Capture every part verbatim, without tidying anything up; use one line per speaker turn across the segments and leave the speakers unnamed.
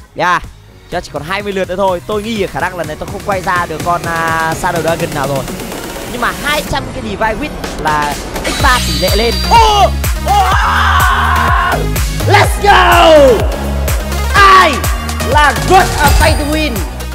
Yeah, chắc chỉ còn hai mươi lượt nữa thôi. Tôi nghi khả năng lần này tôi không quay ra được con uh, Shadow Dragon nào rồi. Nhưng mà hai trăm cái Divine Witch là nhân ba tỷ lệ lên. Oh! Oh! Let's go! Ai là good ở pay to win?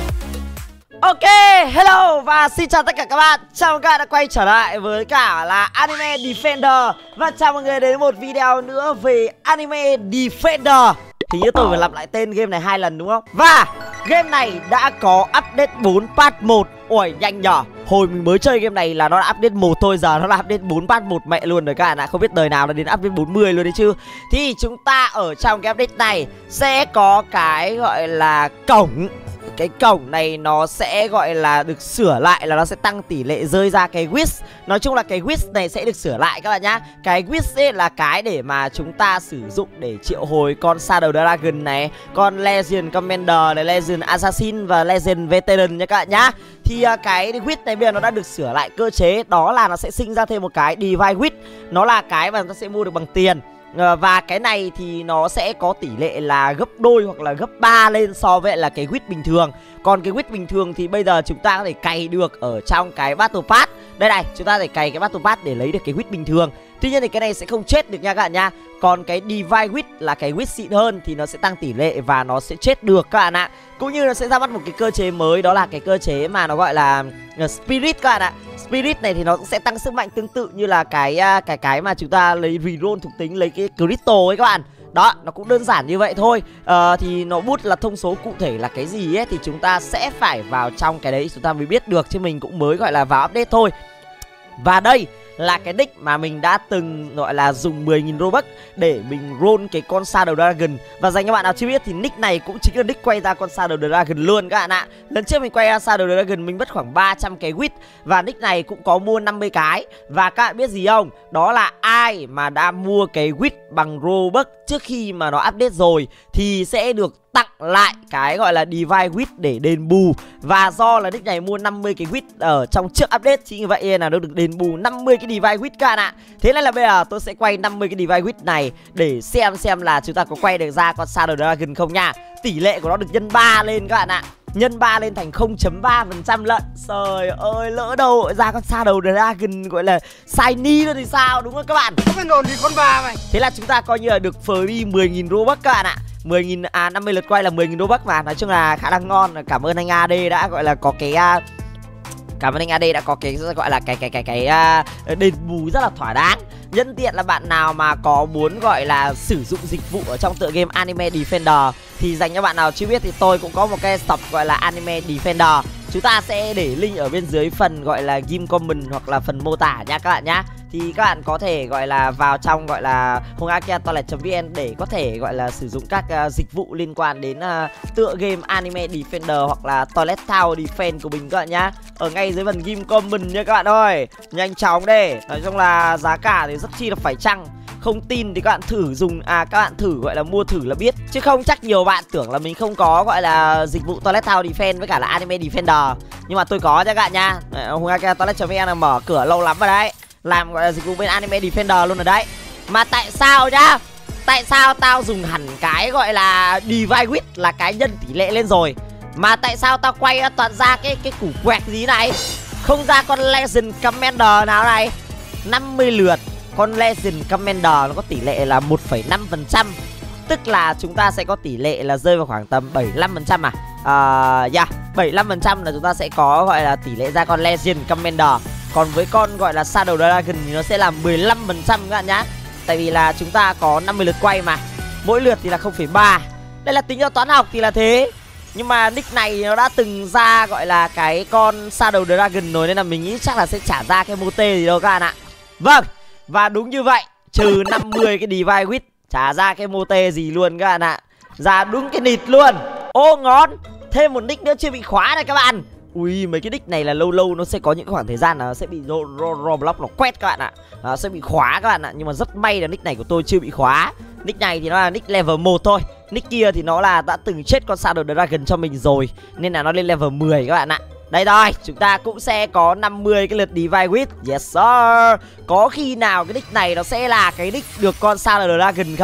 Ok, hello và xin chào tất cả các bạn. Chào mừng các bạn đã quay trở lại với cả là Anime Defender. Và chào mọi người đến một video nữa về Anime Defender. Thì như tôi phải lặp lại tên game này hai lần đúng không? Và game này đã có update bốn patch một. Ôi nhanh nhở. Hồi mình mới chơi game này là nó đã update một thôi, giờ nó đã update bốn patch một mẹ luôn rồi các bạn ạ. Không biết đời nào nó đến update bốn mươi luôn đấy chứ. Thì chúng ta ở trong cái update này sẽ có cái gọi là cổng. Cái cổng này nó sẽ gọi là được sửa lại, là nó sẽ tăng tỷ lệ rơi ra cái wish. Nói chung là cái wish này sẽ được sửa lại các bạn nhá. Cái wish ấy là cái để mà chúng ta sử dụng để triệu hồi con Shadow Dragon này, con Legend Commander này, Legend Assassin và Legend Veteran nha các bạn nhá. Thì uh, cái wish này bây giờ nó đã được sửa lại cơ chế, đó là nó sẽ sinh ra thêm một cái Divine Wish. Nó là cái mà nó sẽ mua được bằng tiền. Và cái này thì nó sẽ có tỷ lệ là gấp đôi hoặc là gấp ba lên so với là cái wish bình thường. Còn cái wish bình thường thì bây giờ chúng ta có thể cày được ở trong cái Battle Pass. Đây này, chúng ta có thể cày cái Battle Pass để lấy được cái wish bình thường. Tuy nhiên thì cái này sẽ không chết được nha các bạn nha. Còn cái Divine Wish là cái wish xịn hơn thì nó sẽ tăng tỷ lệ và nó sẽ chết được các bạn ạ. Cũng như nó sẽ ra mắt một cái cơ chế mới, đó là cái cơ chế mà nó gọi là Spirit các bạn ạ. Spirit này thì nó cũng sẽ tăng sức mạnh tương tự như là cái cái cái mà chúng ta lấy reroll thuộc tính, lấy cái Crystal ấy các bạn. Đó, nó cũng đơn giản như vậy thôi. à, Thì nó bút là thông số cụ thể là cái gì ấy thì chúng ta sẽ phải vào trong cái đấy chúng ta mới biết được. Chứ mình cũng mới gọi là vào update thôi. Và đây là cái nick mà mình đã từng gọi là dùng mười nghìn Robux để mình roll cái con Shadow Dragon. Và dành cho bạn nào chưa biết thì nick này cũng chính là nick quay ra con Shadow Dragon luôn các bạn ạ. Lần trước mình quay ra Shadow Dragon mình mất khoảng ba trăm cái wit. Và nick này cũng có mua năm mươi cái. Và các bạn biết gì không? Đó là ai mà đã mua cái wit bằng Robux trước khi mà nó update rồi thì sẽ được tặng lại cái gọi là Divine Wish để đền bù. Và do là nick này mua năm mươi cái wish ở trong trước update, chính vì vậy nên là nó được đền bù năm mươi cái Divine Wish các bạn ạ. Thế nên là bây giờ tôi sẽ quay năm mươi cái Divine Wish này để xem xem là chúng ta có quay được ra con Shadow Dragon không nha. Tỷ lệ của nó được nhân ba lên các bạn ạ. Nhân ba lên thành không chấm ba phần trăm lận. Trời ơi, lỡ đâu ra con Shadow Dragon gọi là shiny luôn thì sao, đúng không các bạn?
Không phải nồn thì con bà mày.
Thế là chúng ta coi như là được free mười nghìn Robux các bạn ạ. mười nghìn, à năm mươi lượt quay là mười nghìn Robux mà. Nói chung là khá là ngon. Cảm ơn anh a đê đã gọi là có cái uh, Cảm ơn anh a đê đã có cái gọi là cái cái cái cái uh, đền bù rất là thỏa đáng. Nhân tiện là bạn nào mà có muốn gọi là sử dụng dịch vụ ở trong tựa game Anime Defender thì dành cho bạn nào chưa biết thì tôi cũng có một cái shop gọi là Anime Defender. Chúng ta sẽ để link ở bên dưới phần gọi là game comment hoặc là phần mô tả nha các bạn nhá. Thì các bạn có thể gọi là vào trong gọi là hongakia toilet chấm vn để có thể gọi là sử dụng các uh, dịch vụ liên quan đến uh, tựa game Anime Defender hoặc là Toilet Tower Defense của mình các bạn nhá. Ở ngay dưới phần game comment nha các bạn ơi. Nhanh chóng đi. Nói chung là giá cả thì rất chi là phải chăng. Không tin thì các bạn thử dùng, à các bạn thử gọi là mua thử là biết. Chứ không chắc nhiều bạn tưởng là mình không có gọi là dịch vụ Toilet Tower Defense với cả là Anime Defender. Nhưng mà tôi có nha các bạn nha. hongakia toilet chấm vn là mở cửa lâu lắm rồi đấy. Làm gọi là dịch vụ bên Anime Defender luôn rồi đấy. Mà tại sao nhá? Tại sao tao dùng hẳn cái gọi là Divine Wish là cái nhân tỷ lệ lên rồi mà tại sao tao quay toàn ra cái cái củ quẹt gì này? Không ra con Legend Commander nào này. năm mươi lượt con Legend Commander nó có tỷ lệ là một phẩy năm phần trăm. Tức là chúng ta sẽ có tỷ lệ là rơi vào khoảng tầm bảy mươi lăm phần trăm à. Uh, yeah, bảy mươi lăm phần trăm là chúng ta sẽ có gọi là tỷ lệ ra con Legend Commander. Còn với con gọi là Shadow Dragon thì nó sẽ là mười lăm phần trăm các bạn nhá. Tại vì là chúng ta có năm mươi lượt quay mà. Mỗi lượt thì là không phẩy ba. Đây là tính theo toán học thì là thế. Nhưng mà nick này nó đã từng ra gọi là cái con Shadow Dragon rồi, nên là mình nghĩ chắc là sẽ trả ra cái mô tê gì đâu các bạn ạ. Vâng, và đúng như vậy. Trừ năm mươi cái Divine Wish, trả ra cái mô tê gì luôn các bạn ạ. Ra đúng cái nịt luôn. Ô ngon. Thêm một nick nữa chưa bị khóa này các bạn. Ui, mấy cái nick này là lâu lâu nó sẽ có những khoảng thời gian là nó sẽ bị Roblox nó quét các bạn ạ. Nó sẽ bị khóa các bạn ạ. Nhưng mà rất may là nick này của tôi chưa bị khóa. Nick này thì nó là nick level một thôi. Nick kia thì nó là đã từng chết con Shadow Dragon cho mình rồi, nên là nó lên level mười các bạn ạ. Đây rồi, chúng ta cũng sẽ có năm mươi cái lượt Divine Wish. Yes sir. Có khi nào cái nick này nó sẽ là cái nick được con Shadow Dragon không?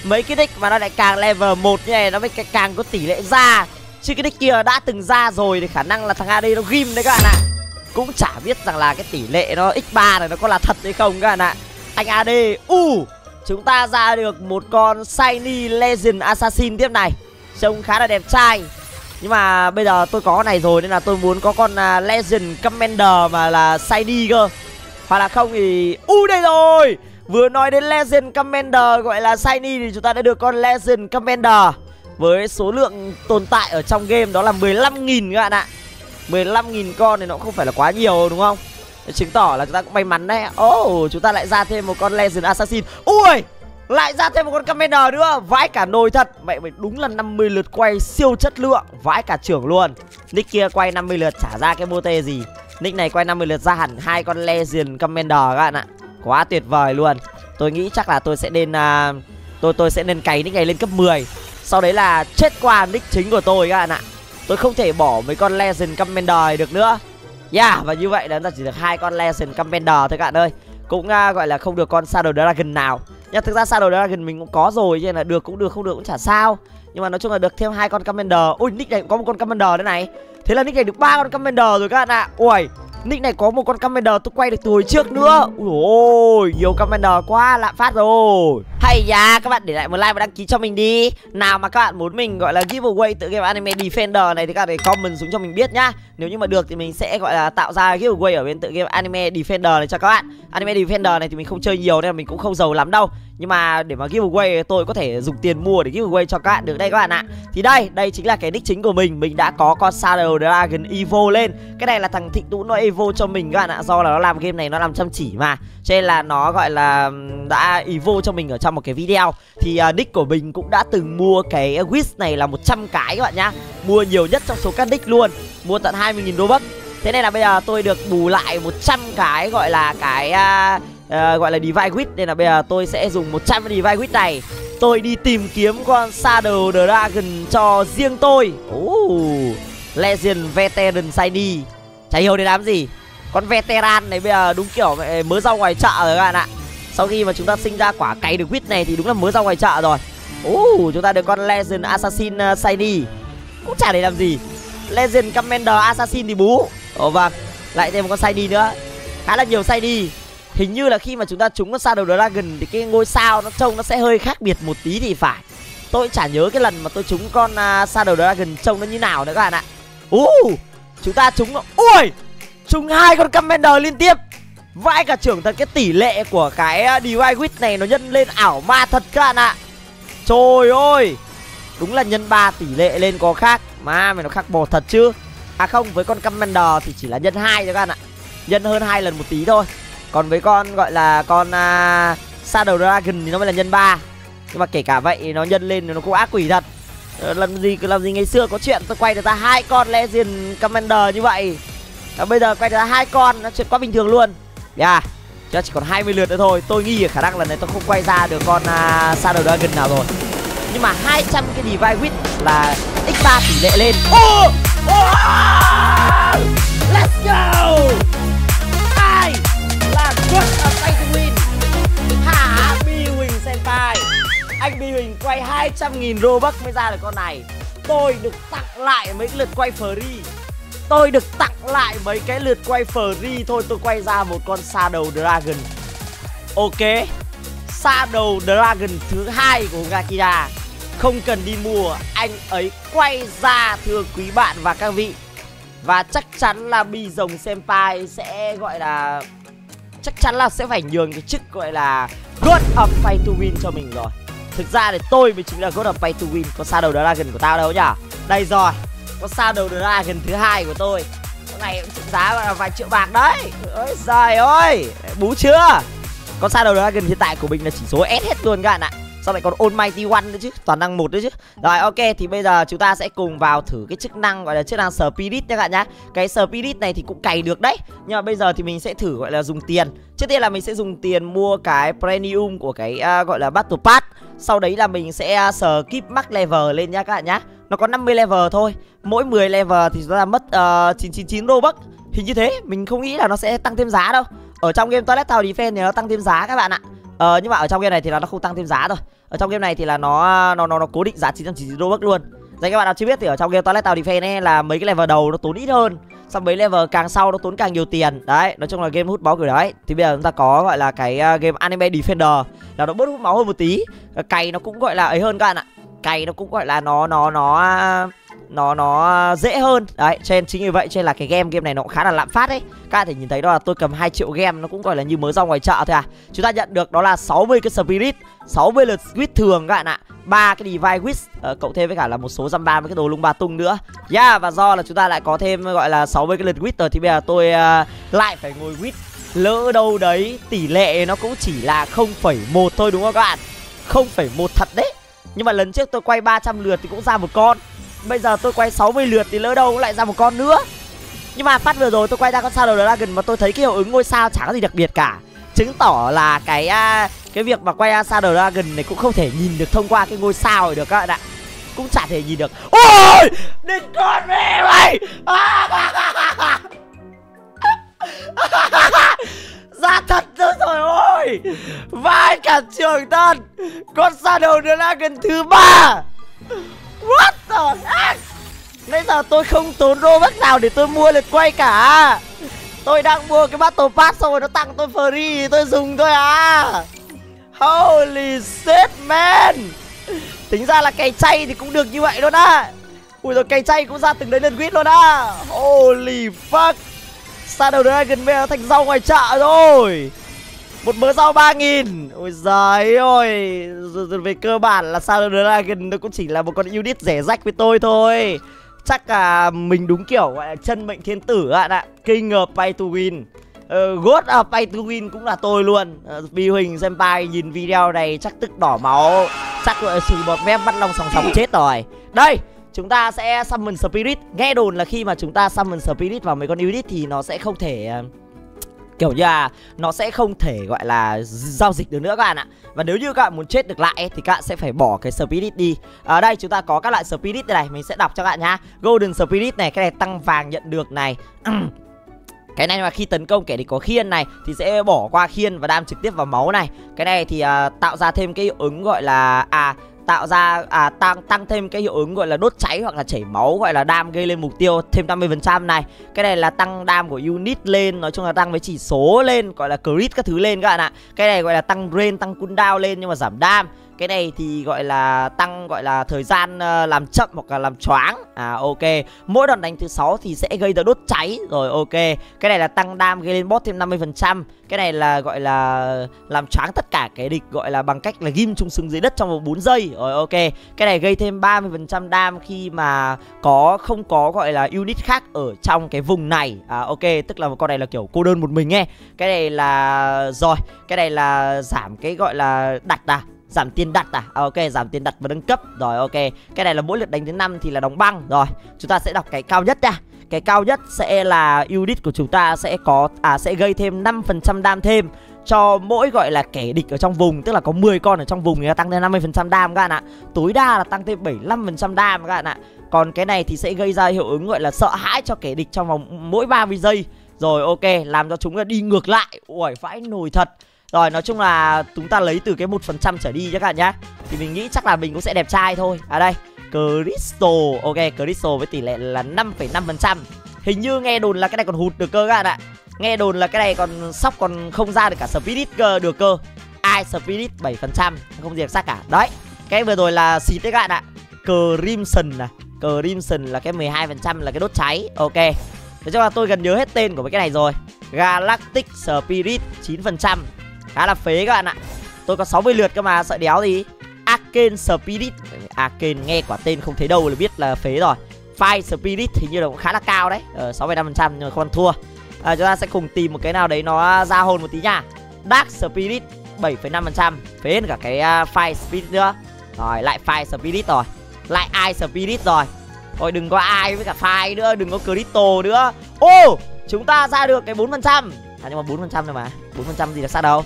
mấy cái nick mà nó lại càng level một như này nó mới càng có tỷ lệ ra. Chứ cái nick kia đã từng ra rồi thì khả năng là thằng a đê nó ghim đấy các bạn ạ. Cũng chả biết rằng là cái tỷ lệ nó nhân ba này nó có là thật hay không các bạn ạ. Anh a đê, u uh, chúng ta ra được một con Shiny Legend Assassin tiếp này. Trông khá là đẹp trai. Nhưng mà bây giờ tôi có con này rồi nên là tôi muốn có con uh, Legend Commander mà là Shiny cơ. Hoặc là không thì... U uh, đây rồi. Vừa nói đến Legend Commander gọi là Shiny thì chúng ta đã được con Legend Commander. Với số lượng tồn tại ở trong game đó là mười lăm nghìn các bạn ạ. mười lăm nghìn con thì nó cũng không phải là quá nhiều đúng không? Chứng tỏ là chúng ta cũng may mắn đấy. Oh, chúng ta lại ra thêm một con Legend Assassin. Ui, lại ra thêm một con Commander nữa. Vãi cả nồi thật. Mẹ mày đúng là năm mươi lượt quay siêu chất lượng. Vãi cả trưởng luôn. Nick kia quay năm mươi lượt chả ra cái mô tê gì. Nick này quay năm mươi lượt ra hẳn hai con Legend Commander các bạn ạ. Quá tuyệt vời luôn. Tôi nghĩ chắc là tôi sẽ nên uh, Tôi tôi sẽ nên cày nick này lên cấp mười. Sau đấy là chết qua nick chính của tôi các bạn ạ. Tôi không thể bỏ mấy con Legend Commander này được nữa. Yeah, và như vậy là chúng ta chỉ được hai con Legend Commander thôi các bạn ơi. Cũng uh, gọi là không được con Shadow Dragon nào. Nhưng thực ra Shadow Dragon mình cũng có rồi, cho nên là được cũng được, không được cũng chả sao. Nhưng mà nói chung là được thêm hai con Commander. Ui, nick này cũng có một con Commander thế này. Thế là nick này được ba con Commander rồi các bạn ạ. Ui, nick này có một con Commander tôi quay được từ hồi trước nữa. Ui ôi, nhiều Commander quá, lạm phát rồi. Hay da, các bạn để lại một like và đăng ký cho mình đi. Nào mà các bạn muốn mình gọi là giveaway tự game Anime Defender này thì các bạn để comment xuống cho mình biết nhá. Nếu như mà được thì mình sẽ gọi là tạo ra giveaway ở bên tự game Anime Defender này cho các bạn. Anime Defender này thì mình không chơi nhiều nên là mình cũng không giàu lắm đâu. Nhưng mà để mà giveaway tôi có thể dùng tiền mua để giveaway cho các bạn được đây các bạn ạ. Thì đây, đây chính là cái nick chính của mình. Mình đã có con Shadow Dragon Evo lên. Cái này là thằng Thịnh Tú nó Evo cho mình các bạn ạ. Do là nó làm game này nó làm chăm chỉ mà, cho nên là nó gọi là đã Evo cho mình ở trong một cái video. Thì uh, nick của mình cũng đã từng mua cái wish này là một trăm cái các bạn nhá. Mua nhiều nhất trong số các nick luôn. Mua tận hai mươi nghìn Robux. Thế nên là bây giờ tôi được bù lại một trăm cái gọi là cái uh, uh, gọi là Divine Wish. Nên là bây giờ tôi sẽ dùng một trăm Divine Wish này. Tôi đi tìm kiếm con Shadow Dragon cho riêng tôi. uh, Legend Veteran Shiny. Chả hiểu để làm gì. Con Veteran này bây giờ đúng kiểu mới ra ngoài chợ rồi các bạn ạ. Sau khi mà chúng ta sinh ra quả cày được Wish này thì đúng là mới ra ngoài chợ rồi. uh, Chúng ta được con Legend Assassin uh, Shiny. Cũng chả để làm gì. Legend Commander Assassin thì bú. Ồ vâng, lại thêm một con Shiny nữa. Khá là nhiều Shiny. Hình như là khi mà chúng ta trúng con Shadow Dragon thì cái ngôi sao nó trông nó sẽ hơi khác biệt một tí thì phải. Tôi chả nhớ cái lần mà tôi trúng con uh, Shadow Dragon trông nó như nào nữa các bạn ạ. uh, Chúng ta trúng. Ui, trúng hai con Commander liên tiếp. Vãi cả trưởng thật. Cái tỷ lệ của cái uh, Divine Wish này nó nhân lên ảo ma thật các bạn ạ. Trời ơi, đúng là nhân ba tỷ lệ lên có khác. Mà mày nó khác bột thật chứ. À không, với con Commander thì chỉ là nhân hai thôi các bạn ạ. Nhân hơn hai lần một tí thôi. Còn với con gọi là con uh, Shadow Dragon thì nó mới là nhân ba. Nhưng mà kể cả vậy nó nhân lên thì nó cũng ác quỷ thật. Làm gì cứ làm gì ngày xưa có chuyện tôi quay được ra hai con Legend Commander như vậy. À, bây giờ quay được ra hai con, nó chuyện quá bình thường luôn. Yeah, chứ chỉ còn hai mươi lượt nữa thôi. Tôi nghi khả năng lần này tôi không quay ra được con uh, Shadow Dragon nào rồi. Nhưng mà hai trăm cái Divine Wish là nhân ba tỷ lệ lên. Oh! Oh! Let's go! Ai là good ở Pay to Win? Hả? Bi Huỳnh Senpai. Anh Bi Huỳnh quay hai trăm nghìn Robux mới ra được con này. Tôi được tặng lại mấy lượt quay free. Tôi được tặng lại mấy cái lượt quay free thôi. Tôi quay ra một con Shadow Dragon. Ok, Shadow Dragon thứ hai của Gakira. Không cần đi mua, anh ấy quay ra thưa quý bạn và các vị. Và chắc chắn là Bi Rồng Senpai sẽ gọi là chắc chắn là sẽ phải nhường cái chức gọi là God of Pay to Win cho mình rồi. Thực ra thì tôi mới chính là God of Pay to Win. Con Shadow Dragon của tao đâu nhỉ? Đây rồi, con Shadow Dragon thứ hai của tôi. Con này cũng trị giá là vài triệu bạc đấy. Ôi giời ơi, bú chưa? Con Shadow Dragon hiện tại của mình là chỉ số S hết luôn các bạn ạ. Sao lại còn Almighty One nữa chứ, toàn năng một nữa chứ. Rồi ok, thì bây giờ chúng ta sẽ cùng vào thử cái chức năng gọi là chức năng Spirit nha các bạn nhá. Cái Spirit này thì cũng cày được đấy. Nhưng mà bây giờ thì mình sẽ thử gọi là dùng tiền. Trước tiên là mình sẽ dùng tiền mua cái Premium của cái uh, gọi là Battle Pass. Sau đấy là mình sẽ uh, skip max level lên nha các bạn nhá. Nó có năm mươi level thôi. Mỗi mười level thì chúng ta mất uh, chín trăm chín mươi chín Robux. Thì như thế, mình không nghĩ là nó sẽ tăng thêm giá đâu. Ở trong game Toilet Tower Defense thì nó tăng thêm giá các bạn ạ. Ờ, nhưng mà ở trong game này thì nó không tăng thêm giá thôi. Ở trong game này thì là nó nó nó, nó cố định giá chín trăm chín mươi chín Robux luôn. Đấy các bạn nào chưa biết thì ở trong game Toilet Tower Defense ấy là mấy cái level đầu nó tốn ít hơn, xong mấy level càng sau nó tốn càng nhiều tiền. Đấy, nói chung là game hút máu kiểu đấy. Thì bây giờ chúng ta có gọi là cái uh, game Anime Defender là nó bớt hút máu hơn một tí. Cày nó cũng gọi là ấy hơn các bạn ạ. Cày nó cũng gọi là nó nó nó nó nó dễ hơn. Đấy, cho nên chính vì vậy cho nên là cái game game này nó cũng khá là lạm phát ấy. Các bạn thể nhìn thấy đó là tôi cầm hai triệu game, nó cũng gọi là như mới ra ngoài chợ thôi à. Chúng ta nhận được đó là sáu mươi cái Spirit, sáu mươi lượt Squid thường các bạn ạ, ba cái Divine Wish, uh, cộng thêm với cả là một số dăm ba với cái đồ lung ba tung nữa. Yeah, và do là chúng ta lại có thêm gọi là sáu mươi cái lượt Wish rồi thì bây giờ tôi uh, lại phải ngồi Wish. Lỡ đâu đấy tỷ lệ nó cũng chỉ là không phẩy một thôi đúng không các bạn? không phẩy một thật đấy. Nhưng mà lần trước tôi quay ba trăm lượt thì cũng ra một con. Bây giờ tôi quay sáu mươi lượt thì lỡ đâu cũng lại ra một con nữa. Nhưng mà phát vừa rồi tôi quay ra con Shadow Dragon mà tôi thấy cái hiệu ứng ngôi sao chẳng có gì đặc biệt cả. Chứng tỏ là cái uh, cái việc mà quay Shadow Dragon này cũng không thể nhìn được thông qua cái ngôi sao này được các bạn ạ. Cũng chả thể nhìn được. Ôi, đừng con mẹ mày. Ra thật rồi rồi ôi. Vai cả trường thân. Con Shadow Dragon thứ ba. What the heck. Nãy giờ tôi không tốn Robux nào để tôi mua lượt quay cả. Tôi đang mua cái Battle Pass xong rồi nó tặng tôi free, tôi dùng thôi à. Holy shit man. Tính ra là cày chay thì cũng được như vậy luôn á. Ui rồi cày chay cũng ra từng đấy lượt quýt luôn á. Holy fuck. Shadow Dragon bây giờ thành rau ngoài chợ rồi. Một mớ rau ba nghìn. Ôi giời ơi. Về cơ bản là Shadow Dragon nó cũng chỉ là một con unit rẻ rách với tôi thôi. Chắc là mình đúng kiểu gọi là chân mệnh thiên tử ạ ạ. King of pay to win. uh, God of pay to win cũng là tôi luôn. uh, Bi Huỳnh Senpai nhìn video này chắc tức đỏ máu. Chắc gọi là sùi bọt mép bắt long sòng sòng chết rồi. Đây, chúng ta sẽ summon Spirit. Nghe đồn là khi mà chúng ta summon Spirit vào mấy con unit thì nó sẽ không thể uh, kiểu như là nó sẽ không thể gọi là giao dịch được nữa các bạn ạ. Và nếu như các bạn muốn chết được lại ấy, thì các bạn sẽ phải bỏ cái Spirit đi. Ở đây chúng ta có các loại Spirit đây này, mình sẽ đọc cho các bạn nhá. Golden Spirit này, cái này tăng vàng nhận được này. Cái này mà khi tấn công kẻ địch có khiên này thì sẽ bỏ qua khiên và đam trực tiếp vào máu này. Cái này thì uh, tạo ra thêm cái hiệu ứng gọi là à tạo ra à tăng tăng thêm cái hiệu ứng gọi là đốt cháy hoặc là chảy máu, gọi là đam gây lên mục tiêu thêm năm mươi phần trăm này. Cái này là tăng đam của unit lên, nói chung là tăng với chỉ số lên, gọi là crit các thứ lên các bạn ạ. Cái này gọi là tăng rain, tăng cooldown lên nhưng mà giảm đam. Cái này thì gọi là tăng gọi là thời gian uh, làm chậm hoặc là làm choáng. À ok. Mỗi đòn đánh thứ sáu thì sẽ gây ra đốt cháy. Rồi ok. Cái này là tăng đam gây lên boss thêm năm mươi phần trăm. Cái này là gọi là làm choáng tất cả cái địch, gọi là bằng cách là ghim chúng xuống dưới đất trong vòng bốn giây. Rồi ok. Cái này gây thêm ba mươi phần trăm đam khi mà có không có gọi là unit khác ở trong cái vùng này. À ok, tức là con này là kiểu cô đơn một mình nghe. Cái này là rồi, cái này là giảm cái gọi là đặt à. Giảm tiền đặt à? à? Ok, giảm tiền đặt và nâng cấp. Rồi ok. Cái này là mỗi lượt đánh thứ năm thì là đóng băng. Rồi, chúng ta sẽ đọc cái cao nhất nha. Cái cao nhất sẽ là unit của chúng ta sẽ có à sẽ gây thêm năm phần trăm đam thêm cho mỗi gọi là kẻ địch ở trong vùng, tức là có mười con ở trong vùng thì nó tăng thêm năm mươi phần trăm đam các bạn ạ. Tối đa là tăng thêm bảy mươi lăm phần trăm đam các bạn ạ. Còn cái này thì sẽ gây ra hiệu ứng gọi là sợ hãi cho kẻ địch trong vòng mỗi ba mươi giây. Rồi ok, làm cho chúng đi ngược lại. Ui, vãi nồi thật. Rồi nói chung là chúng ta lấy từ cái một phần trăm trở đi các bạn nhá. Thì mình nghĩ chắc là mình cũng sẽ đẹp trai thôi. À đây, Crystal. Ok, Crystal với tỷ lệ là năm phẩy năm phần trăm. Hình như nghe đồn là cái này còn hụt được cơ các bạn ạ. Nghe đồn là cái này còn sóc còn không ra được cả Spirit cơ, được cơ. Ai Spirit bảy phần trăm, không gì đặc sắc cả. Đấy, cái vừa rồi là xịt đấy các bạn ạ. Crimson này, Crimson là cái mười hai phần trăm là cái đốt cháy. Ok. Nói chung là tôi gần nhớ hết tên của mấy cái này rồi. Galactic Spirit chín phần trăm. Khá là phế các bạn ạ. Tôi có sáu mươi lượt cơ mà sợ đéo gì. Arcane Spirit. Arcane nghe quả tên không thấy đâu là biết là phế rồi. Fire Spirit thì như là cũng khá là cao đấy, ờ, sáu phẩy năm phần trăm nhưng mà không ăn thua. À, chúng ta sẽ cùng tìm một cái nào đấy nó ra hồn một tí nha. Dark Spirit bảy phẩy năm phần trăm. Phế hơn cả cái uh, Fire Spirit nữa. Rồi lại Fire Spirit rồi. Lại Ice Spirit rồi. Rồi đừng có ai với cả Fire nữa, đừng có Crystal nữa. Ô, oh, chúng ta ra được cái bốn phần trăm. À nhưng mà bốn phần trăm thôi mà. bốn phần trăm gì đặc sắc đâu.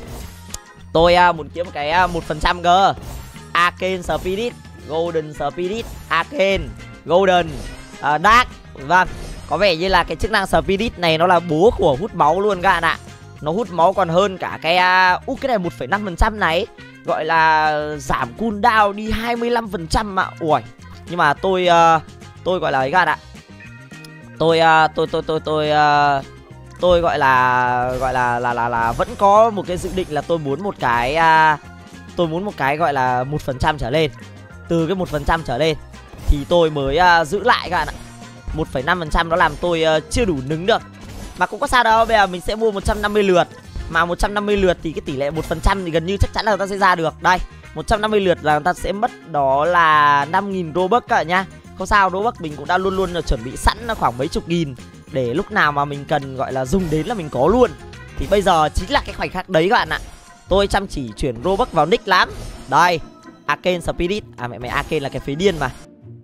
Tôi uh, muốn kiếm một cái uh, một phần trăm cơ. Arcane Spirit, Golden Spirit, Arcane, Golden, uh, Dark. Vâng, có vẻ như là cái chức năng Spirit này nó là bố của hút máu luôn các bạn ạ. Nó hút máu còn hơn cả cái uh, uh, cái này một phẩy năm phần trăm này. gọi là giảm cooldown đi hai mươi lăm phần trăm ạ. Ui, nhưng mà tôi uh, tôi gọi là ấy các bạn ạ. Tôi uh, tôi tôi tôi tôi uh, tôi gọi là gọi là là là là vẫn có một cái dự định là tôi muốn một cái uh, tôi muốn một cái gọi là một phần trăm trở lên. Từ cái một phần trăm trở lên thì tôi mới uh, giữ lại các bạn ạ. một phẩy năm phần trăm nó làm tôi uh, chưa đủ nứng được. Mà cũng có sao đâu, bây giờ mình sẽ mua một trăm năm mươi lượt. Mà một trăm năm mươi lượt thì cái tỷ lệ một phần trăm thì gần như chắc chắn là người ta sẽ ra được. Đây, một trăm năm mươi lượt là người ta sẽ mất đó là năm nghìn Robux các bạn nhá. Không sao, Robux mình cũng đã luôn luôn là chuẩn bị sẵn khoảng mấy chục nghìn, để lúc nào mà mình cần gọi là dùng đến là mình có luôn. Thì bây giờ chính là cái khoảnh khắc đấy các bạn ạ. Tôi chăm chỉ chuyển Robux vào nick lắm. Đây, Arcane Spirit. À mẹ mày, Arcane là cái phế điên mà.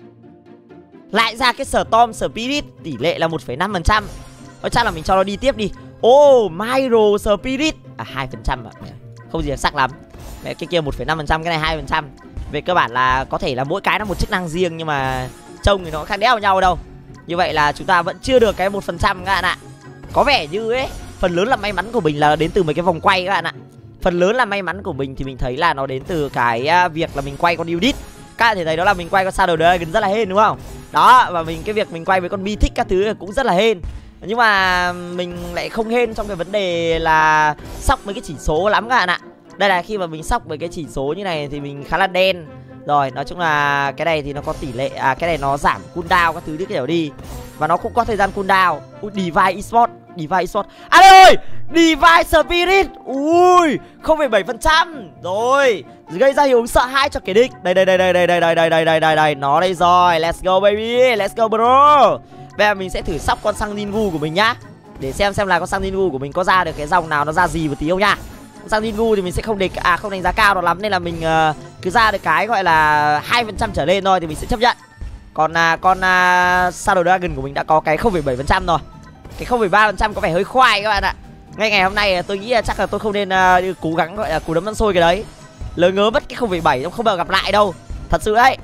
Lại ra cái Storm Spirit, tỷ lệ là một phẩy năm phần trăm. Thôi chắc là mình cho nó đi tiếp đi. Ô, oh, Myro Spirit. À, hai phần trăm ạ. Không gì là sắc lắm. Mẹ, cái kia một phẩy năm phần trăm, cái này hai phần trăm. Về cơ bản là có thể là mỗi cái nó một chức năng riêng, nhưng mà trông thì nó khác đéo nhau đâu. Như vậy là chúng ta vẫn chưa được cái một phần trăm các bạn ạ. Có vẻ như ấy, phần lớn là may mắn của mình là đến từ mấy cái vòng quay các bạn ạ. Phần lớn là may mắn của mình thì mình thấy là nó đến từ cái việc là mình quay con Udit. Các bạn thể thấy đó là mình quay con Shadow Dragon rất là hên đúng không? Đó, và mình cái việc mình quay với con Mythic các thứ cũng rất là hên. Nhưng mà mình lại không hên trong cái vấn đề là sóc mấy cái chỉ số lắm các bạn ạ. Đây là khi mà mình sóc với cái chỉ số như này thì mình khá là đen. Rồi, nói chung là cái này thì nó có tỷ lệ, à cái này nó giảm cooldown các thứ đi kiểu đi. Và nó cũng có thời gian cooldown. Ui, Divine Esports, Divine Esports. À đây ơi, Divine Spirit. Ui, không phẩy bảy phần trăm. Rồi, gây ra hiệu ứng sợ hãi cho kẻ địch. Đây đây đây đây đây đây đây đây đây đây đây đây, nó đây rồi. Let's go baby, let's go bro. Bây giờ mình sẽ thử sóc con Sang Ningu của mình nhá, để xem xem là con Sang Ningu của mình có ra được cái dòng nào nó ra gì một tí không nhá. Sang Ningu thì mình sẽ không đề à không đánh giá cao đó lắm, nên là mình uh, cứ ra được cái gọi là hai phần trăm trở lên thôi thì mình sẽ chấp nhận. Còn uh, con uh, Shadow Dragon của mình đã có cái không phẩy bảy phần trăm rồi. Cái không phẩy ba phần trăm có vẻ hơi khoai các bạn ạ. Ngay ngày hôm nay tôi nghĩ là chắc là tôi không nên uh, cố gắng gọi là cú đấm ăn xôi cái đấy. Lỡ ngớ mất cái không phẩy bảy, không bao giờ gặp lại đâu. Thật sự đấy.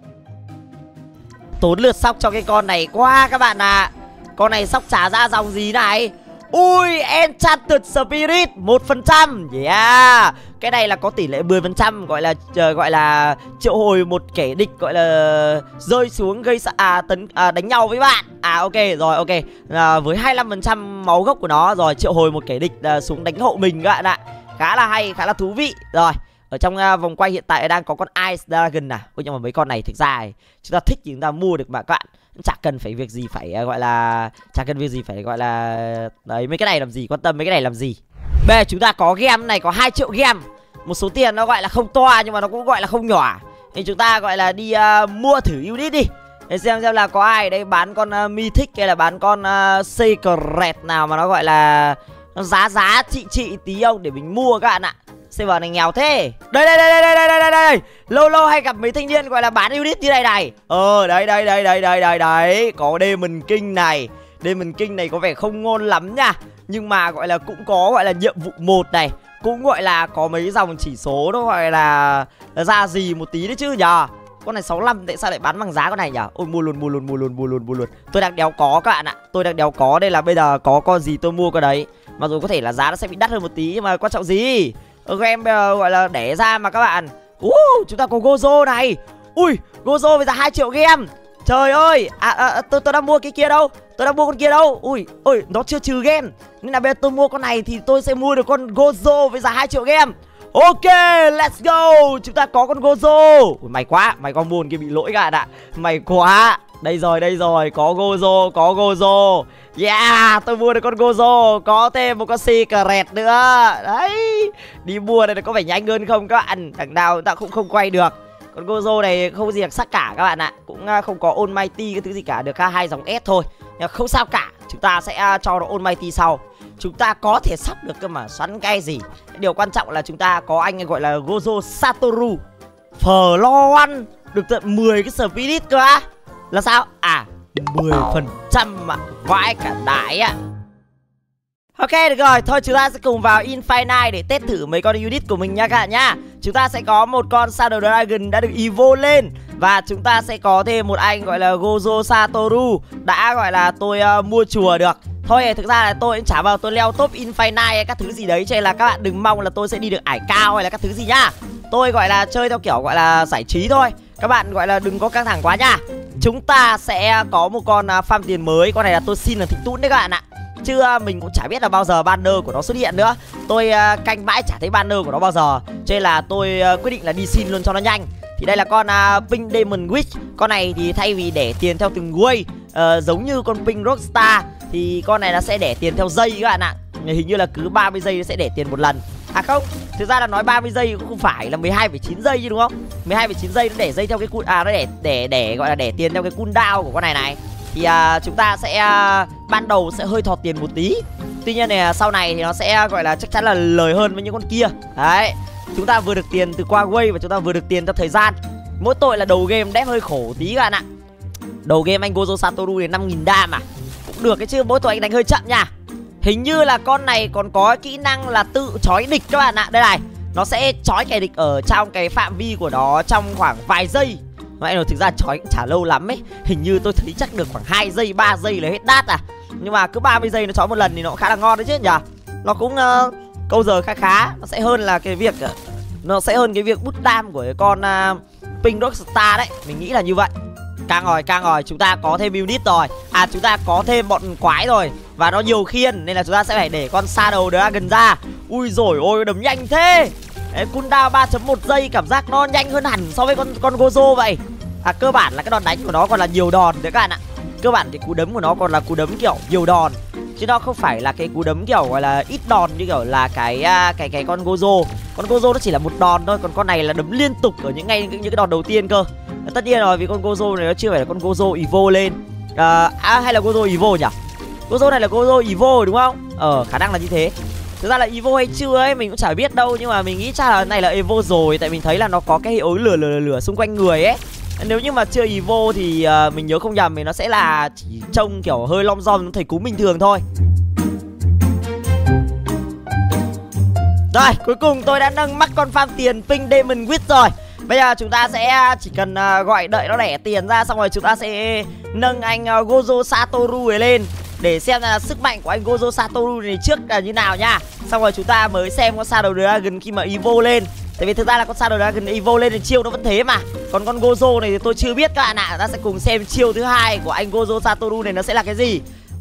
Tốn lượt sóc cho cái con này quá các bạn ạ. À. Con này sóc trả ra dòng gì này? Ui, Enchanted Spirit một phần trăm. Yeah. Cái này là có tỷ lệ mười phần trăm, gọi là uh, gọi là triệu hồi một kẻ địch, gọi là rơi xuống gây à, tấn à, đánh nhau với bạn. À ok rồi, ok. À, với hai mươi lăm phần trăm máu gốc của nó rồi triệu hồi một kẻ địch uh, xuống đánh hộ mình các bạn ạ. Khá là hay, khá là thú vị. Rồi, ở trong uh, vòng quay hiện tại đang có con Ice Dragon à. Ôi nhưng mà mấy con này thực ra chúng ta thích thì chúng ta mua được mà các bạn. Chả cần phải việc gì phải uh, gọi là chả cần việc gì phải gọi là đấy, mấy cái này làm gì, quan tâm mấy cái này làm gì. Bây giờ chúng ta có game này, có hai triệu game. Một số tiền nó gọi là không to nhưng mà nó cũng gọi là không nhỏ. Thì chúng ta gọi là đi uh, mua thử unit đi, để xem xem là có ai đây bán con uh, Mythic hay là bán con uh, Secret nào mà nó gọi là nó giá giá trị trị tí không, để mình mua các bạn ạ. Server này nghèo thế. Đây đây đây đây đây đây đây đây. Lâu lâu hay gặp mấy thanh niên gọi là bán unit như này này. Ờ đây đây đây đây đây đây đấy, có Demon King này. Demon King này có vẻ không ngon lắm nha, nhưng mà gọi là cũng có gọi là nhiệm vụ một này, cũng gọi là có mấy dòng chỉ số nó gọi là ra gì một tí đấy chứ nhờ. Con này sáu mươi lăm tại sao lại bán bằng giá con này nhỉ? Ôi mua luôn mua luôn mua luôn mua luôn mua luôn. Tôi đang đéo có các bạn ạ. Tôi đang đéo có, đây là bây giờ có con gì tôi mua con đấy. Mặc dù có thể là giá nó sẽ bị đắt hơn một tí, nhưng mà quan trọng gì? Ở game bây giờ gọi là đẻ ra mà các bạn. uh, Chúng ta có Gozo này. Ui, Gozo bây giờ hai triệu game. Trời ơi, à, à, tôi tôi đang mua cái kia đâu? Tôi đang mua con kia đâu? Ui, ôi, nó chưa trừ game. Nên là bây giờ tôi mua con này thì tôi sẽ mua được con Gozo với giá hai triệu game. Ok, let's go. Chúng ta có con Gozo. Ui, may quá, mày con buồn kia bị lỗi các bạn ạ. May quá. Đây rồi, đây rồi, có Gozo, có Gozo. Yeah, tôi mua được con Gozo. Có thêm một con Secret nữa. Đấy, đi mua này có phải nhanh hơn không các bạn? Thằng nào ta cũng không quay được. Con Gozo này không có gì đặc sắc cả các bạn ạ. Cũng không có Almighty cái thứ gì cả, được hai dòng S thôi. Nhưng không sao cả, chúng ta sẽ cho nó Almighty sau. Chúng ta có thể sắp được cơ mà, xoắn cái gì. Điều quan trọng là chúng ta có anh gọi là Gozo Satoru Floor One, được tận mười cái Spirit cơ á. Là sao? À, mười phần trăm mà, vãi cả đái ạ. Ok, được rồi, thôi chúng ta sẽ cùng vào Infinite để test thử mấy con unit của mình nha các bạn nhá. Chúng ta sẽ có một con Shadow Dragon đã được evo lên. Và chúng ta sẽ có thêm một anh gọi là Gozo Satoru đã gọi là tôi uh, mua chùa được. Thôi thực ra là tôi cũng chả vào tôi leo top Infinite hay các thứ gì đấy, cho nên là các bạn đừng mong là tôi sẽ đi được ải cao hay là các thứ gì nhá. Tôi gọi là chơi theo kiểu gọi là giải trí thôi. Các bạn gọi là đừng có căng thẳng quá nha. Chúng ta sẽ có một con farm tiền mới. Con này là tôi xin là thịt tún đấy các bạn ạ. Chứ mình cũng chả biết là bao giờ banner của nó xuất hiện nữa. Tôi canh mãi chả thấy banner của nó bao giờ. Cho nên là tôi quyết định là đi xin luôn cho nó nhanh. Thì đây là con uh, Pink Diamond Witch. Con này thì thay vì để tiền theo từng way uh, giống như con Pink Rockstar, thì con này nó sẽ để tiền theo giây các bạn ạ. Hình như là cứ ba mươi giây nó sẽ để tiền một lần. À không, thực ra là nói ba mươi giây cũng không phải, là mười hai phẩy chín giây chứ đúng không? mười hai phẩy chín giây nó để dây theo cái cool, à nó để để để gọi là để tiền theo cái cooldown của con này này. Thì uh, chúng ta sẽ uh, ban đầu sẽ hơi thọt tiền một tí. Tuy nhiên này sau này thì nó sẽ gọi là chắc chắn là lời hơn với những con kia. Đấy. Chúng ta vừa được tiền từ qua way và chúng ta vừa được tiền theo thời gian. Mỗi tội là đầu game đép hơi khổ tí các bạn ạ. Đầu game anh Gojo Satoru này năm nghìn đam à. Cũng được cái chứ, mỗi tội anh đánh hơi chậm nha. Hình như là con này còn có kỹ năng là tự trói địch các bạn ạ. Đây này, nó sẽ trói kẻ địch ở trong cái phạm vi của nó trong khoảng vài giây. Vậy rồi thực ra trói cũng chả lâu lắm ấy. Hình như tôi thấy chắc được khoảng hai giây, ba giây là hết đát à. Nhưng mà cứ ba mươi giây nó trói một lần thì nó cũng khá là ngon đấy chứ nhỉ. Nó cũng uh, câu giờ khá khá. Nó sẽ hơn là cái việc uh, Nó sẽ hơn cái việc bút đam của cái con uh, Pink Rockstar đấy. Mình nghĩ là như vậy. Càng rồi, càng rồi, chúng ta có thêm unit rồi. À, chúng ta có thêm bọn quái rồi. Và nó nhiều khiên, nên là chúng ta sẽ phải để con Shadow Dragon ra. Ui dồi ôi, đấm nhanh thế. Đấy, cooldown ba chấm một giây, cảm giác nó nhanh hơn hẳn so với con con Gojo vậy. À, cơ bản là cái đòn đánh của nó còn là nhiều đòn đấy các bạn ạ. Cơ bản thì cú đấm của nó còn là cú đấm kiểu nhiều đòn, chứ nó không phải là cái cú đấm kiểu gọi là ít đòn như kiểu là cái cái cái con Gojo. Con Gojo nó chỉ là một đòn thôi, còn con này là đấm liên tục ở những ngay những, những cái đòn đầu tiên cơ. Tất nhiên rồi, vì con Gojo này nó chưa phải là con Gojo Evo lên. À, à hay là Gojo Evo nhỉ? Gojo này là Gojo Evo đúng không? Ờ, khả năng là như thế. Thực ra là Evo hay chưa ấy mình cũng chả biết đâu, nhưng mà mình nghĩ chắc là này là Evo rồi, tại mình thấy là nó có cái hiệu ứng lửa lửa lửa xung quanh người ấy. Nếu như mà chưa Evo thì uh, mình nhớ không nhầm thì nó sẽ là chỉ trông kiểu hơi long giom, thầy cúng bình thường thôi. Rồi, cuối cùng tôi đã nâng mắc con farm tiền Pink Diamond Witch rồi. Bây giờ chúng ta sẽ chỉ cần uh, gọi đợi nó đẻ tiền ra, xong rồi chúng ta sẽ nâng anh uh, Gojo Satoru ấy lên để xem là sức mạnh của anh Gojo Satoru này trước là như nào nha. Xong rồi chúng ta mới xem con Shadow Dragon khi mà Evo lên. Tại vì thực ra là con Shadow Dragon Evo lên thì chiêu nó vẫn thế mà. Còn con Gojo này thì tôi chưa biết các bạn ạ. Ta sẽ cùng xem chiêu thứ hai của anh Gojo Satoru này nó sẽ là cái gì.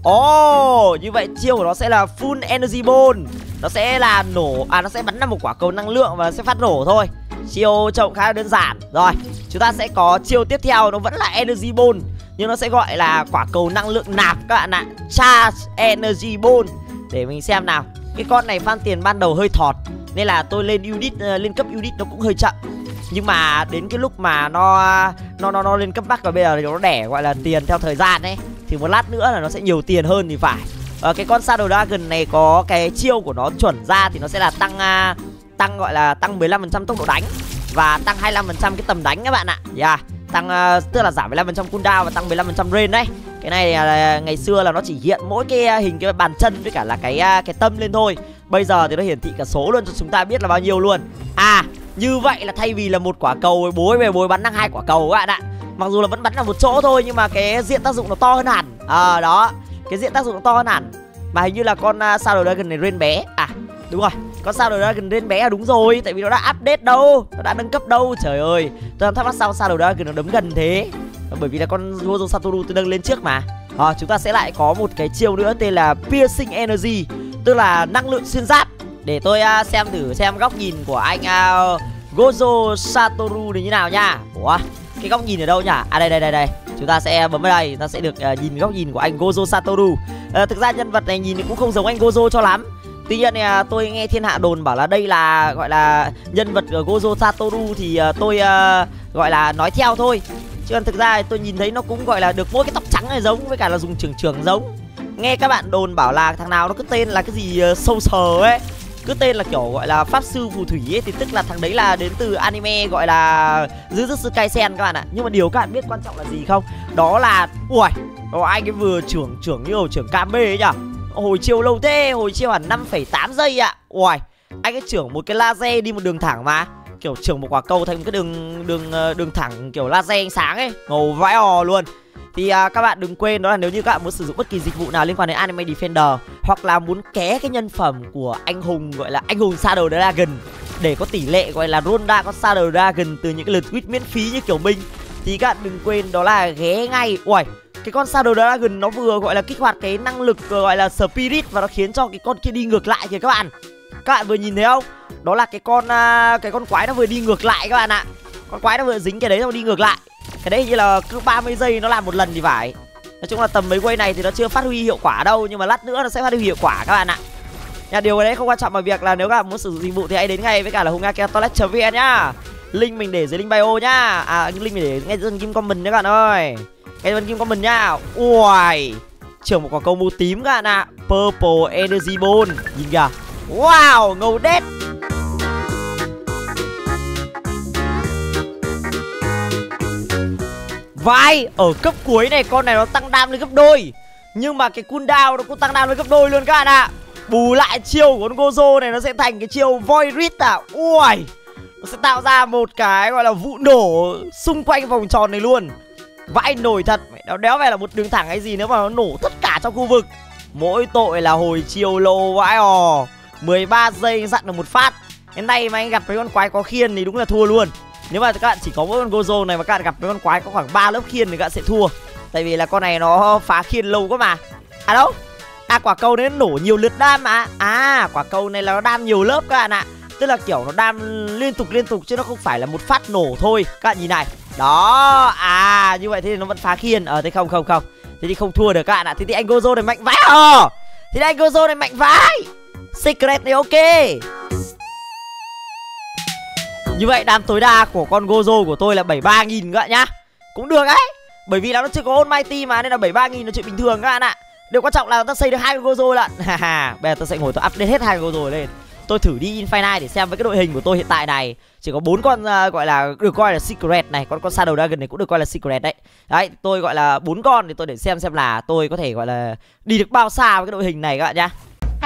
Ồ, oh, như vậy chiêu của nó sẽ là Full Energy Ball. Nó sẽ là nổ, à nó sẽ bắn ra một quả cầu năng lượng và sẽ phát nổ thôi. Chiêu trông khá là đơn giản. Rồi, chúng ta sẽ có chiêu tiếp theo, nó vẫn là Energy Ball, nhưng nó sẽ gọi là quả cầu năng lượng nạp các bạn ạ. Charge Energy Ball. Để mình xem nào. Cái con này farm tiền ban đầu hơi thọt, nên là tôi lên unit, uh, lên cấp unit nó cũng hơi chậm. Nhưng mà đến cái lúc mà nó nó nó, nó lên cấp bắc và bây giờ nó đẻ gọi là tiền theo thời gian ấy, thì một lát nữa là nó sẽ nhiều tiền hơn thì phải. Ờ, cái con Shadow Dragon này có cái chiêu của nó chuẩn ra thì nó sẽ là tăng uh, tăng gọi là tăng mười lăm phần trăm tốc độ đánh và tăng hai mươi lăm phần trăm cái tầm đánh các bạn ạ. Yeah. Tăng uh, tức là giảm mười lăm phần trăm cooldown và tăng mười lăm phần trăm range đấy. Cái này uh, ngày xưa là nó chỉ hiện mỗi cái hình cái bàn chân với cả là cái uh, cái tâm lên thôi. Bây giờ thì nó hiển thị cả số luôn cho chúng ta biết là bao nhiêu luôn. À, như vậy là thay vì là một quả cầu bối về bối bắn năng hai quả cầu các bạn ạ. Mặc dù là vẫn bắn ở một chỗ thôi, nhưng mà cái diện tác dụng nó to hơn hẳn. Ờ à, đó, cái diện tác dụng nó to hơn hẳn. Mà hình như là con uh, Shadow Dragon này range bé. À, đúng rồi, con Shadow Dragon range bé là đúng rồi, tại vì nó đã update đâu, nó đã nâng cấp đâu. Trời ơi, tôi thắc mắc sao Shadow Dragon nó đấm gần thế. Bởi vì là con Gojo Satoru tôi nâng lên trước mà. À, chúng ta sẽ lại có một cái chiêu nữa tên là Piercing Energy, tức là năng lượng xuyên giáp. Để tôi uh, xem thử xem góc nhìn của anh uh, Gojo Satoru này như nào nha. Ủa, cái góc nhìn ở đâu nhỉ? À đây đây đây đây. Chúng ta sẽ bấm vào đây, chúng ta sẽ được uh, nhìn góc nhìn của anh Gojo Satoru. uh, Thực ra nhân vật này nhìn thì cũng không giống anh Gojo cho lắm. Tuy nhiên này, uh, tôi nghe thiên hạ đồn bảo là đây là gọi là nhân vật của Gojo Satoru, thì uh, tôi uh, gọi là nói theo thôi. Chứ còn thực ra tôi nhìn thấy nó cũng gọi là được mỗi cái tóc trắng này giống, với cả là dùng trưởng trưởng giống. Nghe các bạn đồn bảo là thằng nào nó cứ tên là cái gì uh, sâu sờ ấy, cứ tên là kiểu gọi là pháp sư phù thủy ấy, thì tức là thằng đấy là đến từ anime gọi là Jujutsu Kaisen các bạn ạ. Nhưng mà điều các bạn biết quan trọng là gì không? Đó là ui, đó anh ấy vừa trưởng trưởng như hồi trưởng Kame ấy nhỉ. Hồi chiêu lâu thế, hồi chiêu hẳn năm phẩy tám giây ạ. Ui, anh ấy trưởng một cái laser đi một đường thẳng mà, kiểu trưởng một quả cầu thành một cái đường đường đường thẳng kiểu laser ánh sáng ấy, ngầu vãi ò luôn. Thì à, các bạn đừng quên đó là nếu như các bạn muốn sử dụng bất kỳ dịch vụ nào liên quan đến Anime Defender, hoặc là muốn ké cái nhân phẩm của anh hùng gọi là anh hùng Shadow Dragon, để có tỷ lệ gọi là roll ra con Shadow Dragon từ những cái lượt tweet miễn phí như kiểu mình, thì các bạn đừng quên đó là ghé ngay. Ui, cái con Shadow Dragon nó vừa gọi là kích hoạt cái năng lực gọi là Spirit và nó khiến cho cái con kia đi ngược lại kìa các bạn. Các bạn vừa nhìn thấy không? Đó là cái con uh, cái con quái nó vừa đi ngược lại các bạn ạ. Con quái nó vừa dính cái đấy nó đi ngược lại. Cái đấy như là cứ ba mươi giây nó làm một lần thì phải. Nói chung là tầm mấy quay này thì nó chưa phát huy hiệu quả đâu, nhưng mà lát nữa nó sẽ phát huy hiệu quả các bạn ạ. Nhà điều đấy không quan trọng, mà việc là nếu các bạn muốn sử dụng dịch vụ thì hãy đến ngay với cả là hungaken toilet chấm vn nhá. Link mình để dưới link bio nhá. À, link mình để ngay dưới phần kim comment đấy các bạn ơi. Ngay dưới phần kim comment nhá. Ui, trưởng một quả cầu màu tím các bạn ạ. Purple Energy Ball. Nhìn kìa. Wow, ngầu đét. Vai, ở cấp cuối này con này nó tăng đam lên gấp đôi. Nhưng mà cái cooldown nó cũng tăng đam lên gấp đôi luôn các bạn ạ. Bù lại chiêu của con Gozo này nó sẽ thành cái chiêu Void Rít à. Ui, nó sẽ tạo ra một cái gọi là vụ nổ xung quanh vòng tròn này luôn. Vãi nổi thật. Nó đéo về là một đường thẳng hay gì nữa mà nó nổ tất cả trong khu vực. Mỗi tội là hồi chiều lâu vãi ò. mười ba giây dặn được một phát. Cái này mà anh gặp với con quái có khiên thì đúng là thua luôn. Nếu mà các bạn chỉ có mỗi con Gozo này mà các bạn gặp với con quái có khoảng ba lớp khiên thì các bạn sẽ thua. Tại vì là con này nó phá khiên lâu quá mà. À đâu? À, quả cầu đấy nó nổ nhiều lượt đam mà. À, quả cầu này là nó đam nhiều lớp các bạn ạ. Tức là kiểu nó đam liên tục liên tục chứ nó không phải là một phát nổ thôi. Các bạn nhìn này. Đó. À, như vậy thì nó vẫn phá khiên. Ờ, thế không không không. Thế thì không thua được các bạn ạ. Thế thì anh Gozo này mạnh vãi à. Thế thì anh Gozo này mạnh vãi. Secret này ok. Như vậy đam tối đa của con Gozo của tôi là bảy mươi ba nghìn các bạn nhá. Cũng được đấy. Bởi vì là nó chưa có Almighty mà, nên là bảy mươi ba nghìn là chuyện bình thường các bạn ạ. Điều quan trọng là ta xây được hai con Gozo lận. Bây giờ tôi sẽ ngồi tôi update hết hai con Gozo lên. Tôi thử đi Infinite để xem với cái đội hình của tôi hiện tại này. Chỉ có bốn con uh, gọi là được coi là Secret này. Con con Shadow Dragon này cũng được coi là Secret đấy. Đấy, tôi gọi là bốn con thì tôi để xem xem là tôi có thể gọi là đi được bao xa với cái đội hình này các bạn nhá.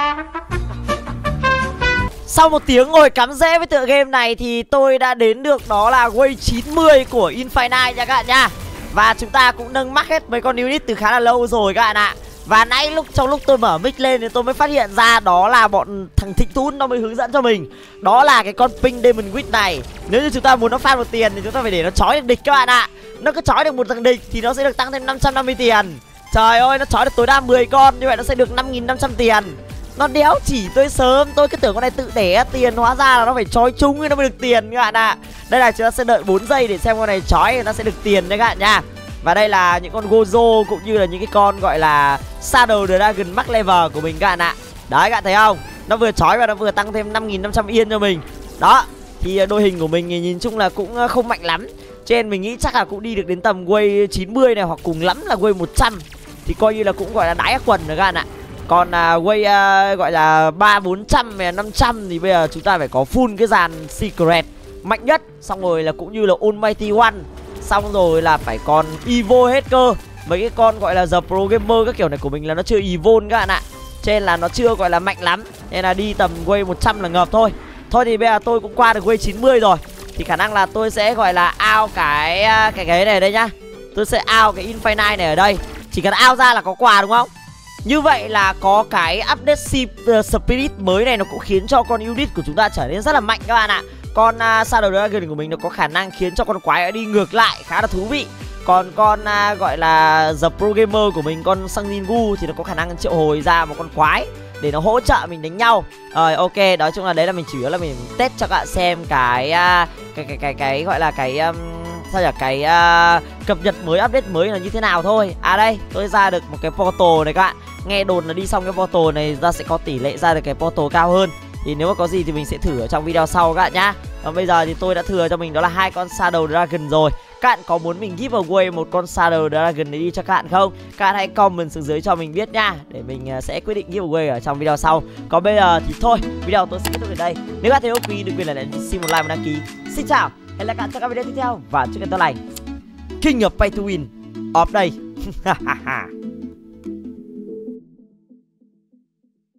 Sau một tiếng ngồi cắm rễ với tựa game này thì tôi đã đến được đó là Wave chín mươi của Infinite nha các bạn nha. Và chúng ta cũng nâng mắc hết mấy con unit từ khá là lâu rồi các bạn ạ. Và nãy lúc trong lúc tôi mở mic lên thì tôi mới phát hiện ra đó là bọn thằng Thịnh Tún nó mới hướng dẫn cho mình. Đó là cái con Pink Demon Witch này. Nếu như chúng ta muốn nó phát một tiền thì chúng ta phải để nó trói được địch các bạn ạ. Nó cứ trói được một thằng địch thì nó sẽ được tăng thêm năm trăm năm mươi tiền. Trời ơi, nó trói được tối đa mười con, như vậy nó sẽ được năm nghìn năm trăm tiền. Nó đéo chỉ tôi sớm, tôi cứ tưởng con này tự đẻ tiền, hóa ra là nó phải trói chung nó mới được tiền các bạn ạ. Đây là chúng ta sẽ đợi bốn giây để xem con này trói thì nó sẽ được tiền đấy các bạn nha. Và đây là những con Gozo cũng như là những cái con gọi là Shadow Dragon Max Level của mình các bạn ạ. Đấy các bạn thấy không? Nó vừa trói và nó vừa tăng thêm năm nghìn năm trăm yên cho mình. Đó, thì đội hình của mình nhìn chung là cũng không mạnh lắm. Cho nên mình nghĩ chắc là cũng đi được đến tầm Wave chín mươi này, hoặc cùng lắm là Wave một trăm. Thì coi như là cũng gọi là đái các quần rồi các bạn ạ. Còn uh, Wave uh, gọi là ba bốn trăm và năm trăm thì bây giờ chúng ta phải có full cái dàn Secret mạnh nhất. Xong rồi là cũng như là Almighty One. Xong rồi là phải còn Evo hết cơ. Mấy cái con gọi là The Pro Gamer các kiểu này của mình là nó chưa Evo các bạn ạ. Cho nên là nó chưa gọi là mạnh lắm. Nên là đi tầm Wave một trăm là ngợp thôi. Thôi thì bây giờ tôi cũng qua được Wave chín mươi rồi. Thì khả năng là tôi sẽ gọi là out cái cái ghế này ở đây nhá. Tôi sẽ out cái Infinite này ở đây. Chỉ cần out ra là có quà đúng không? Như vậy là có cái update Spirit mới này nó cũng khiến cho con unit của chúng ta trở nên rất là mạnh các bạn ạ. Con uh, Shadow Dragon của mình nó có khả năng khiến cho con quái đi ngược lại, khá là thú vị. Còn con uh, gọi là The Pro Gamer của mình, con Sangingu thì nó có khả năng triệu hồi ra một con quái để nó hỗ trợ mình đánh nhau. Rồi ok, nói chung là đấy là mình chủ yếu là mình test cho các bạn xem cái uh, cái, cái cái cái gọi là cái um, sao nhỉ, cái uh, cập nhật mới, update mới là như thế nào thôi. À đây, tôi ra được một cái portal này các bạn. Nghe đồn là đi xong cái portal này ra sẽ có tỷ lệ ra được cái portal cao hơn. Thì nếu mà có gì thì mình sẽ thử ở trong video sau các bạn nhá. Còn bây giờ thì tôi đã thừa cho mình đó là hai con Shadow Dragon rồi. Các bạn có muốn mình giveaway một con Shadow Dragon này đi cho các bạn không? Các bạn hãy comment xuống dưới cho mình biết nha, để mình sẽ quyết định giveaway ở trong video sau. Còn bây giờ thì thôi, video tôi sẽ kết thúc ở đây. Nếu các bạn thấy ok đừng quên là để xin một like và đăng ký. Xin chào, hẹn gặp lại các bạn trong các video tiếp theo và chúc các bạn tốt lành. King of Pay to Win off đây.